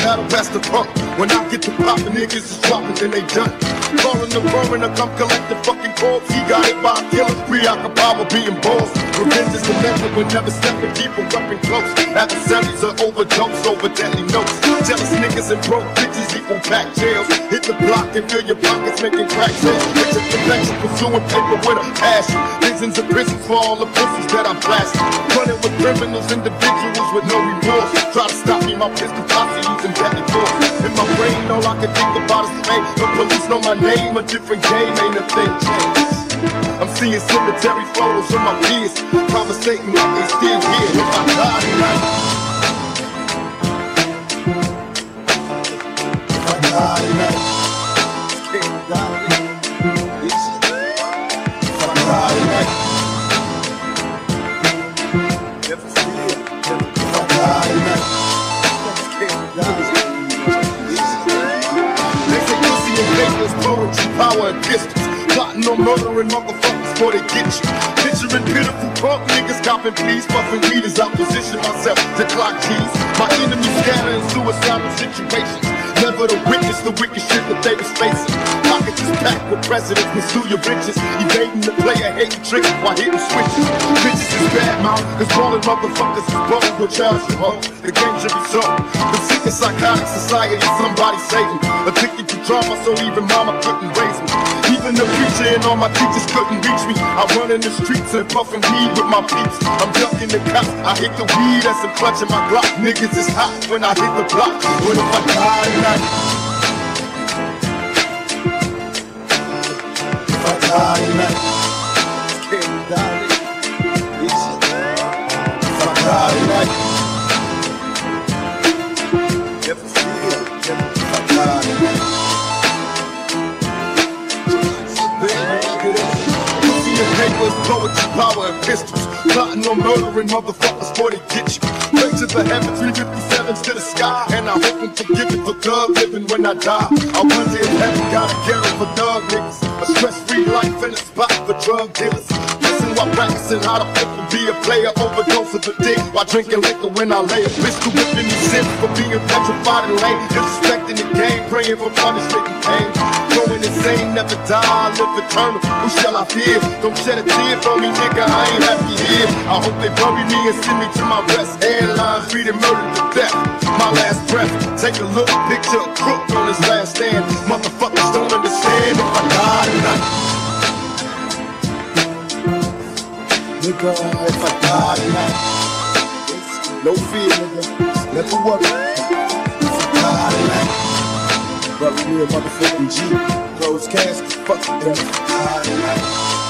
battle, that's the pump. When I get to poppin', niggas is dropping, then they done. Calling the coroner, come collect the fucking corpse. He got it by a killer, preoccupied with being boss. Revenge is the method, we're never stepping, keep a weapon close. Adversaries are overdose over deadly notes. Jealous niggas and broke bitches equal packed jails. Hit the block and fill your pockets, making crack sales. It's a connection, pursuing paper with a passion. Prisons and prisons for all the pussies that I blasted. Running with criminals, individuals with no remorse. Try to stop me, my pistol posse using deadly force. In my brain, all I can think about is pain. The police know my name, a different game, ain't a thing changed. I'm seeing cemetery photos of my peers, conversating like they still here. If I die tonight, if I die tonight, can't die tonight. If I die tonight, never feel. If I die tonight, can't die. They say pussy and papers, poetry, power and pistols. Plotting on murdering motherfuckers before they get you. Picturing pitiful punk niggas copping pleas, puffing weed as I position myself to clock cheese. My enemies scatter in suicidal situations. Never to witness the wicked shit that they was facing. Pockets is packed with presidents, pursue your riches. Evading the player, hating tricks while hitting switches. Bitches is bad mouth, cause ballin' motherfuckers is blowing with child from home. The game should be sold. The sick and psychotic society, somebody Satan. Addicted to drama, so even mama couldn't raise me. Even the preacher and all my teachers couldn't reach me. I run in the streets and puffin' weed with my peeps. I'm ducking the cops, I hit the weed as I'm clutching my Glock. Niggas is hot when I hit the block. What if I die tonight? If I die tonight, can't die. If I die tonight, never feel. If I die tonight. Papers, poetry, power, and pistols. Plotting on murdering motherfuckers before they get you. Pray to the heavens, 357s to the sky. And I hope I'm forgiven for thug living when I die. I wonder if heaven got a ghetto for thug niggas. A stress-free life in a spot for drug dealers. Listen while practicing how to flip and be a player. Overdose of the dick while drinking liquor when I lay a pistol whipping these sins for being petrified and lame. Disrespecting the game, praying for punishment and pain. Going insane, never die, live eternal. Who shall I fear? Don't shed a tear for me, nigga, I ain't happy here. I hope they bury me and send me to my rest. Airlines reading murder to death. My last breath, take a look, picture a crook on his last stand. Motherfuckers don't understand if I die tonight. Nigga, if I die tonight, no fear, nigga, never worry. If I die tonight, brother, me a motherfucking G. Closed casket, fuck them.